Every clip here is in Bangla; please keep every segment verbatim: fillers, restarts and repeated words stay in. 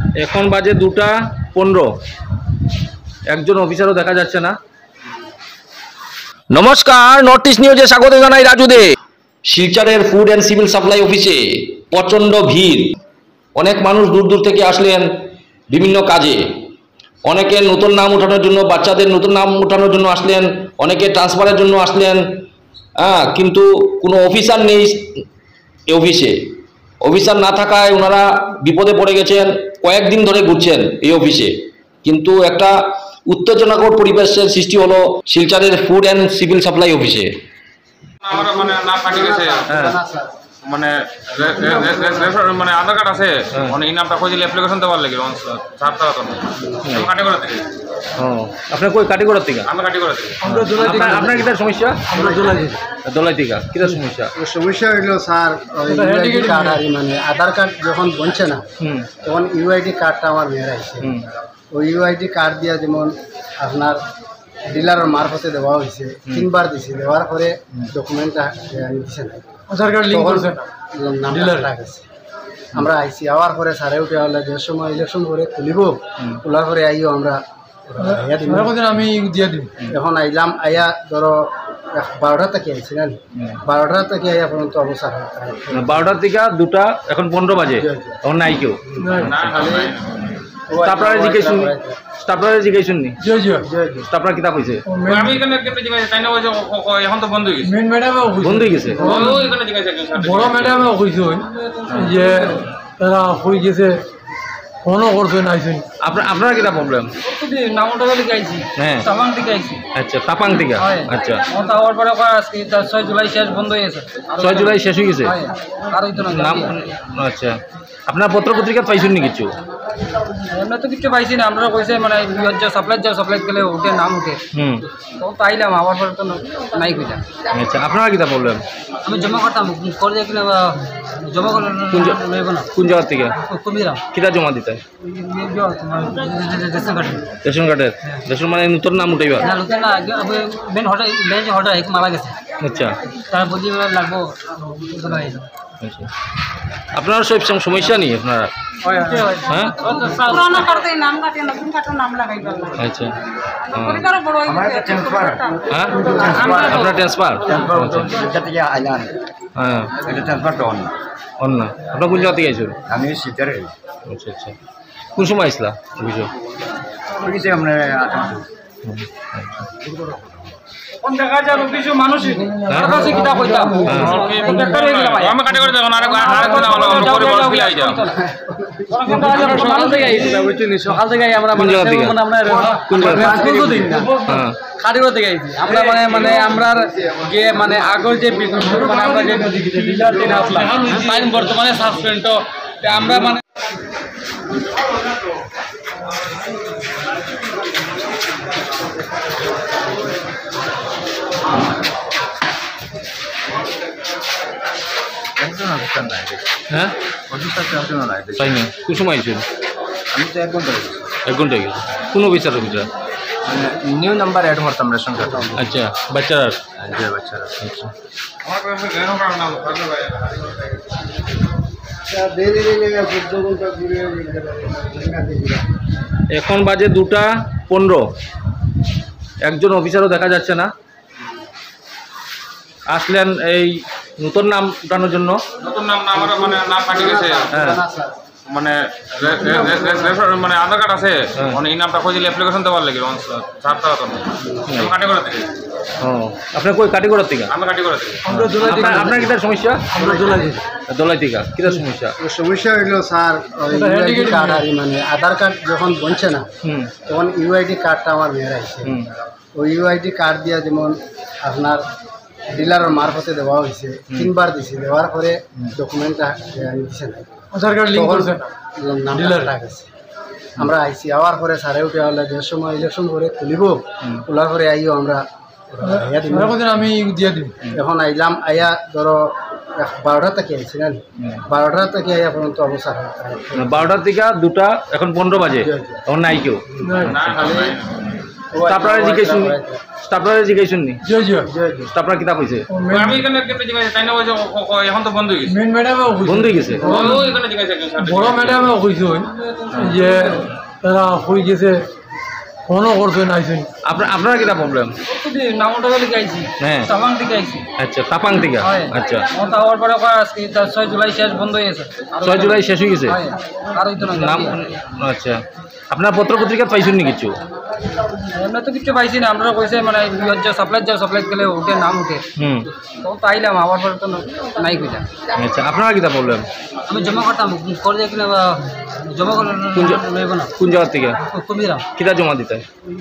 এখন বাজে দুটা পনেরো, একজন অফিসারও দেখা যাচ্ছে না। নমস্কার, নর্থ ইস্ট নিউজে স্বাগত জানাই রাজু দে। শিলচরের ফুড অ্যান্ড সিভিল সাপ্লাই অফিসে প্রচণ্ড ভিড়। অনেক মানুষ দূর দূর থেকে আসলেন বিভিন্ন কাজে। অনেকে নতুন নাম উঠানোর জন্য, বাচ্চাদের নতুন নাম উঠানোর জন্য আসলেন, অনেকে ট্রান্সফারের জন্য আসলেন। হ্যাঁ, কিন্তু কোনো অফিসার নেই এই অফিসে। অফিসার না থাকায় ওনারা বিপদে পড়ে গেছেন। কয়েকদিন ধরে ঘুরছেন এই অফিসে, কিন্তু একটা উত্তেজনাকর পরিবেশের সৃষ্টি হলো শিলচরের ফুড অ্যান্ড সিভিল সাপ্লাই অফিসে। মানে নাম কাটি গেছে, মানে মানে আধার কার্ড আছে, মানে এই নামটা কইলে অ্যাপ্লিকেশন দেওয়ার লাগে সাত টাকা তো কাটি করে থেকে। ও, আপনার কই কাটি করার থেকে? আমরা কাটি করে থেকে। আপনার কি তার সমস্যা? আমরা দোলাই দিই দোলাই থেকে কি তার সমস্যা? সমস্যা হইলো স্যার, ইউআইডি কার্ড আর মানে আধার কার্ড যখন বনছে না তখন ইউআইডি কার্ডটা আমার মেয়ের আসছে। ওই ইউআইডি কার্ড দিয়া যেমন আপনার ডিলারের মারফতে দেওয়া হয়েছে, তিনবার দিছে, দেওয়ার পরে ডকুমেন্টটা দিছে না, আধার কার্ড লিঙ্ক করছে না, ডিলার গেছে। আমরা আইসি আওয়ার পরে সাড়ে উঠে হলে যে সময় ইলেকশন করে তুলিব, তোলার পরে আইও আমরা আমি দিয়ে দিব। এখন আইলাম, আইয়া ধরো বারোটা থেকে আইছি না, বারোটা থেকে আইয়া পর্যন্ত অবস্থা বারোটার থেকে দুটা, এখন পনেরো বাজে, তখন নাই কেউ। আপনারা জিজ্ঞেস আপনারা জিজ্ঞেস নি আপনার কিতাব হয়েছে? এখন তো বন্ধ হয়ে গেছে, বন্ধ হয়ে গেছে। বড় ম্যাডামে কইছে যে তারা হয়ে গেছে, ফোনও করছেন আইসেন। আপনার আপনার কিতা প্রবলেম? নামটা লিখে আইছি, হ্যাঁ তাপাং থেকে আইছি। আচ্ছা, তাপাং থেকে। আচ্ছা, তাওয়ার পরে আজকে ছয় জুলাই শেষ, বন্ধ হয়ে গেছে। ছয় জুলাই শেষ হয়ে গেছে আর হইতো না নাম। আচ্ছা, আপনার পত্র পত্রিকা পাইছেন নি কিছু? আমরা তো কিছু পাইছি না, আমরা কইছে মানে সাপ্লাই যাও, সাপ্লাই গেলে উঠে নাম উঠে, হুম তখন তো আইলাম, আবার পরে তো নাই কইটা। আচ্ছা, আপনার কিতা প্রবলেম? আমি জমা করতাম করে যাই কিনা জমা করে লইব না। কোন জায়গা থেকে? কুমিরাম। কিতা জমা দিতে? রেশন কার্ডের? রেশন মানে নতুন নাম উঠাইবা? না, নতুন না, মেন হঠাৎ মেন হঠাৎ এক মারা গেছে। আচ্ছা, তার বুঝি লাগবো। আচ্ছা, আপনার সব সমস্যা নেই আপনারা? হ্যাঁ, পুরানো কাটতে নাম কাটে, নতুন কাটার নাম লাগাই পারলাম। আচ্ছা, পরিবার বড় হয়ে গেছে। হ্যাঁ আপনার ট্রান্সফার? হ্যাঁ, এটা ট্রান্সফার তো অন্য অন্য। আপনার কোন জায়গা থেকে আইসেন? আমি শিলচরে। আচ্ছা আচ্ছা, কোন সময় আসলা অভিযোগ? বুঝেছি আমরা কোন দেখা যায় কিছু মানুষই কাছে কিটা কইতাম বেকার হয়ে গেল ভাই। আমরা কাটি করে দেব না, আরে আরে কোন হলো আমরা করে বড় ফিল আই যাও। সকাল থেকে আইছি না, বুঝছিস? সকাল থেকে আমরা কোন জায়গা থেকে? আমরা কোন জায়গা? কোনো দিন না, হ্যাঁ কাটিগর থেকে আইছি আমরা। মানে মানে আমরার যে মানে আগর যে মানে আমরা যে ডিলার দিন আসলাম, টাইম বর্তমানে সাসপেন্ড, তো আমরা মানে হ্যাঁ তাই না? কোন সময় আইসেন? আমি তো এক ঘন্টা এক ঘন্টা গেছে। কোন officer? Officer new number add করতাম রেশন কার্ড। আচ্ছা, বাচ্চারা? যে বাচ্চারা। আচ্ছা, এখন বাজে দুটা পনেরো, একজন অফিসারও দেখা যাচ্ছে না। আসলেন এই নতুন নাম উঠানোর জন্য। নতুন নাম না, আমরা মানে নাম কাটি গেছে, হ্যাঁ মানে মানে আধার কার্ড আছে, মানে এই নামটা কইলে অ্যাপ্লিকেশন দেওয়ার লাগে সাত টাকা তো কাটি করে থেকে। ও, আপনার কই কাটি করার থেকে? আমরা কাটি করে থেকে। আপনার কি তার সমস্যা? আমরা দোলাই দিই দোলাই থেকে কি তার সমস্যা? সমস্যা হইলো স্যার, ইউআইডি কার্ড আর মানে আধার কার্ড যখন বনছে না তখন ইউআইডি কার্ডটা আমার মেয়ের আসছে। ওই ইউআইডি কার্ড দিয়া যেমন আপনার ডিলারের মারফতে দেওয়া হয়েছে, তিনবার দিছে, দেওয়ার পরে ডকুমেন্টটা দিছে না, আধার কার্ড লিঙ্ক করছে না, ডিলার গেছে। আমরা আইসি আওয়ার পরে সাড়ে উঠে হলে যে সময় ইলেকশন করে তুলিব, তোলার পরে আইও আমরা আমি দিয়ে দিব। এখন আইলাম, আইয়া ধরো বারোটা থেকে আইছি না, বারোটা থেকে আইয়া পর্যন্ত অবস্থা বারোটার থেকে দুটা, এখন পনেরো বাজে, তখন নাই কেউ। আপনারা জিজ্ঞাসুন আপনারা জিজ্ঞাসুন নি আপনারা কিতাব হয়েছে আমি এখানে কেটে জিজ্ঞাসা তাই না ওই যে ও- ও- এখন তো বন্ধ হয়ে গেছে মেন ম্যাডামে বন্ধ হয়ে গেছে ও ও এখানে জিজ্ঞাসা বড় ম্যাডামে কইছেন যে তারা হয়ে গেছে ফোনও করছেন আইসেন আপনার আপনারা কিতা প্রবলেম নামটা লিখে আইছি হ্যাঁ তামাং দিকে আইছি আচ্ছা তাপাং থেকে আচ্ছা ও তাওয়ার পরে কয় আজকে তার ছয় জুলাই শেষ বন্ধ হয়ে গেছে ছয় জুলাই শেষ হয়ে গেছে হয় আর হইতো না নাম আচ্ছা আপনার পত্র পত্রিকা পাইছেন নি কিছু আমরা তো কিছু পাইছি না আমরা কইছে মানে যে সাপ্লাই যাও সাপ্লাই গেলে উঠে নাম উঠে হুম তো তাইলাম আবার পরে তো নাই কইলা আচ্ছা আপনারা কিতা প্রবলেম আমি জমা করতাম করে দিয়ে কিনা জমা করে কোন জা- লইব না কোন জায়গা থেকে কবিরা কিতা জমা দিতে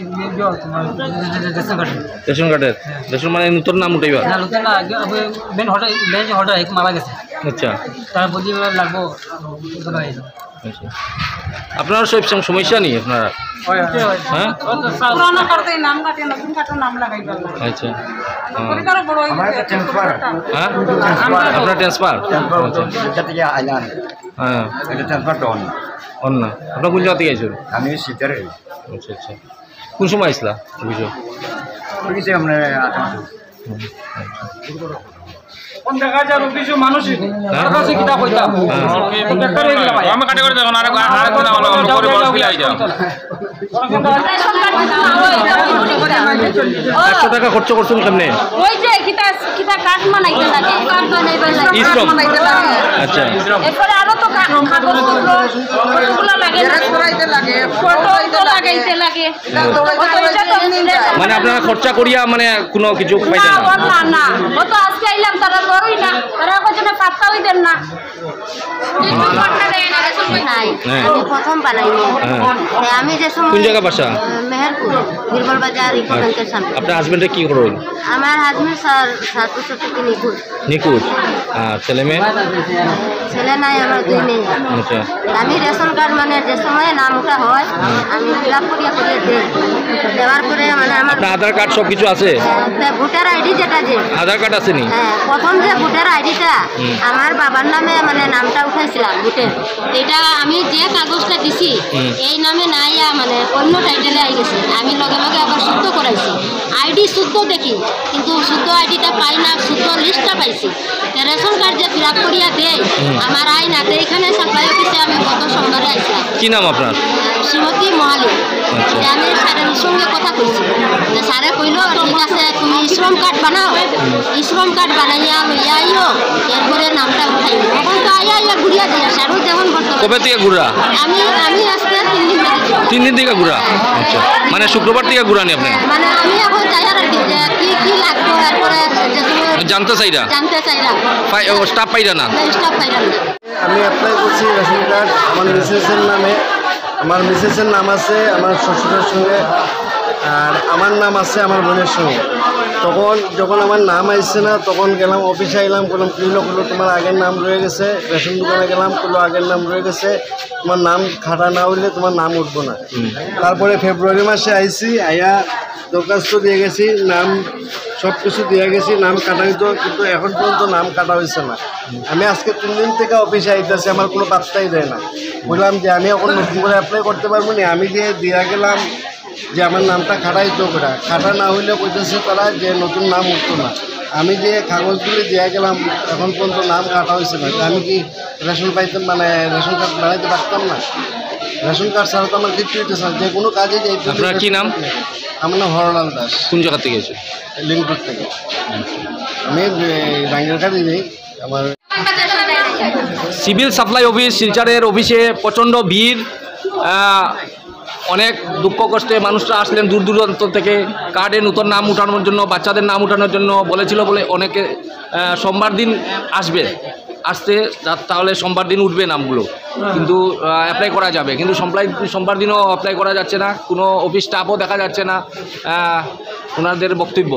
রেশন কার্ড রেশন কার্ডের রেশন মানে নতুন নাম উঠাইবা না লোকে না মেন হঠাৎ মেন যে হঠাৎ এক মারা গেছে আচ্ছা তার বলি লাগবো আচ্ছা আপনার সব সম- সমস্যা নেই আপনারা হ্যাঁ পুরানো কার্ডে নাম কাটে নতুন কার্ডের নাম লাগাই ফেললাম আচ্ছা হ্যাঁ। পরিবারও বড় হয়ে গেছে হ্যাঁ আপনার ট্রান্সফার এটা থেকে আইলাম হ্যাঁ এটা ট্রান্সফার ডন অন্য আপনার কোন জায়গা থেকে আইসুন আমি সিটারে আচ্ছা আচ্ছা কোন সময় আসলা অভিযোগ কইছে আমরা আঠাশ কোন দেখা যায় কিছু মানুষই তার কাছে কিতা কইতাম আমি কাটে করে দেখুন আরেক আরেক কথা বলো করে বড় ফিলে আই যাও একশো টাকা খরচ করছেন কেমনে ওই যে কিতা কিতা কাঠ মানাইতে লাগে কাঠ বানাইবার লাগে ই শ্রম। বানাইতে লাগে আচ্ছা এরপরে আরো তো কা- কাগজ পত্র কতগুলো লাগে না করাইতে লাগে ফটো তো লাগাইতে লাগে কত এটা তো মিলে- মানে আপনারা খরচা করিয়া মানে কোনো কিছু না পাইতেন না ওর না না ও তো আজকে আইলাম তারা বড়ই না তারা কজন পাত্তাই দেন না নাই হ্যাঁ। আমি প্রথম বানাইনি হ্যাঁ। আমি যে সময় কোন জায়গা বাসা মেহেরপুর বীরবল বাজার ইকো ব্যাংকের সামনে আপনার হাজবেন্ডে কি করুন আমার হাজবেন্ড স্যার সাত বছর থেকে নিখোঁজ নিখোঁজ আর ছেলে মেয়ে ছেলে নাই আমার দুই মেয়ে আচ্ছা আমি রেশন কার্ড মানে যে সময় নাম ওটা হয় আমি ফিল আপ করিয়া করিয়া দিই দেওয়ার পরে মানে আমার আপনার আধার কার্ড সব কিছু আছে আহ, ভোটার আইডি যেটা যে আধার কার্ড আছে নি হ্যাঁ প্রথম যে ভোটার আইডিটা আমার বাবার নামে মানে নামটা উঠাইছিলাম ভোটের এটা আমি যে কাগজটা দিছি এই নামে নাইয়া মানে অন্য টাইটেলে আই গেছে আমি লগে লগে আবার শুদ্ধ করাইছি আইডি শুদ্ধ দেখি কিন্তু শুদ্ধ আইডিটা পাই না শুদ্ধ লিস্টটা পাইছি তো রেশন কার্ড যে ফিল আপ করিয়া দেয় আমার আই না তো এখানে সাপ্লাই অফিসে আমি গত সোমবারে আইছিলাম কি নাম আপনার শ্রীমতী মহালিক আচ্ছা। যে আমি স্যারের সঙ্গে কথা কইছি তো স্যারে কইল ঠিক আছে তুমি শ্রম কার্ড বানাও শ্রম কার্ড বানাইয়া লইয়া আইও এরপরে নামটা উঠাই এখন তো আইয়া আইয়া ঘুরিয়া দিয়ে স্যারও যেমন বর্তমান কবে থেকে ঘুরা আমি আমি আজকে তিন দিন থেকে তিন দিন থেকে ঘুরা আচ্ছা মানে শুক্রবার থেকে ঘুরানি আপনি মানে আমি এখন যাইয়া রাখি যে কি কি লাগবে এরপরে যে সময় জানতে চাইরা জানতে চাইলাম স্টাফ পাইরা না স্টাফ পাইলাম না আমি অ্যাপ্লাই করছি রেশন কার্ড আমার মিসেসের নামে আমার মিসেসের নাম আছে আমার শ্বশুরের সঙ্গে আর আমার নাম আছে আমার বোনের সঙ্গে তখন যখন আমার নাম আসছে না তখন গেলাম অফিসে আইলাম বললাম কিলো করলো তোমার আগের নাম রয়ে গেছে রেশন দোকানে গেলাম করলো আগের নাম রয়ে গেছে তোমার নাম খাটা না হইলে তোমার নাম উঠবো না তারপরে ফেব্রুয়ারি মাসে আইসি আয়া দরখাস্ত দিয়ে গেছি নাম সব কিছু দিয়ে গেছি নাম কাটা হইতো কিন্তু এখন পর্যন্ত নাম কাটা হয়েছে না আমি আজকে তিন দিন থেকে অফিসে আইতেছি আমার কোনো পাত্তাই দেয় না বললাম যে আমি এখন নতুন করে অ্যাপ্লাই করতে পারবো না আমি দিয়ে দিয়া গেলাম যে আমার নামটা খাটাইতো ওরা খাটা না হইলে কইতেছে তারা যে নতুন নাম উঠতো না আমি যে কাগজগুলি দিয়ে গেলাম এখন পর্যন্ত নাম কাটা হয়েছে না আমি কি রেশন পাইতাম মানে রেশন কার্ড বানাইতে পারতাম না রেশন কার্ড ছাড়া তো আমার কিছু হইতেছে না যে কোনো কাজে যাইতে আপনার কি নাম? আমার নাম হরলাল দাস কোন জায়গা থেকে এসে লিঙ্কপুর থেকে আমি রাঙ্গেরকাটি নেই আমার সিভিল সাপ্লাই অফিস শিলচরের অফিসে প্রচণ্ড ভিড় আহ, অনেক দুঃখ কষ্টে মানুষরা আসলেন দূর দূরান্ত থেকে কার্ডে নতুন নাম উঠানোর জন্য বাচ্চাদের নাম উঠানোর জন্য বলেছিল বলে অনেকে আহ, সোমবার দিন আসবে আসতে তা- তাহলে সোমবার দিন উঠবে নামগুলো কিন্তু অ্যাপ্লাই করা যাবে কিন্তু সোমবার সোমবার দিনও অ্যাপ্লাই করা যাচ্ছে না কোনো অফিস স্টাফও দেখা যাচ্ছে না আহ, ওনাদের বক্তব্য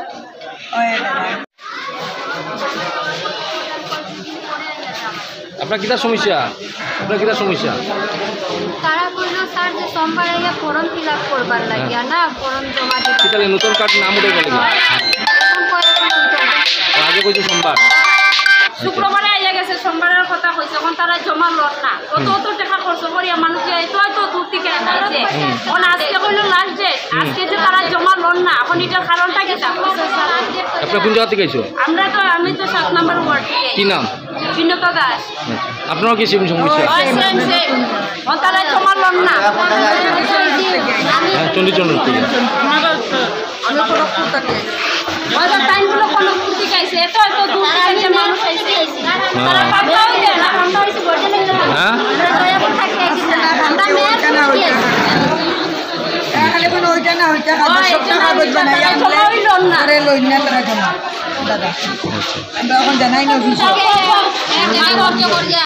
আপনার কিটা সমস্যা আপনার কিটা সমস্যা তারা কইলো স্যার যে সোমবার আইয়া ফর্ম ফিল আপ করবার লাগিয়া না ফর্ম জমা দিবা সেখানে নতুন কার্ড নাম উঠে গেল এখন কয় এখন উঠতো না। আগে কইছে সোমবার শুক্রবারে আইয়া গেছে সোমবারের কথা কইছে এখন তারা জমা লট না অত অত টাকা খরচ করিয়া মানুষ এত এত দূর থেকে তারা দিছে এখন আজকে কইলো লাস্ট ডেট আজকে যে তারা জমা লন না এখন এটার কারণটা কি তা আপনারা কোন জায়গা থেকে আইছো? আমরা তো আমি তো সাত নম্বর ওয়ার্ড থেকে। কি নাম? বিনোদা দাস। আপনারাও কি সেম সমস্যা? ওই সেম সেম ও তারা জমা লন না হ্যাঁ চন্ডিচন্দ্র থেকে আমি কোনো কুতা কে ওই টাইমগুলো কোনো কুতি খাইছে এত এত দূর থেকে যে মানুষ আইছে তারা পাতাও দেয় না আমরা হইছে বর্ডে লাগে হ্যাঁ আমরা দয়া করে থাকি আইছি না আমরা মেয়ে কি খালি কোনো ওইটা না ওইটা ওই সবটা কাগজ বানাই জমা হইল না আরে লই না তারা জমা দাদা আমরা এখন জানাই না অফিসে এক জায়গায় ভর্তি করিয়া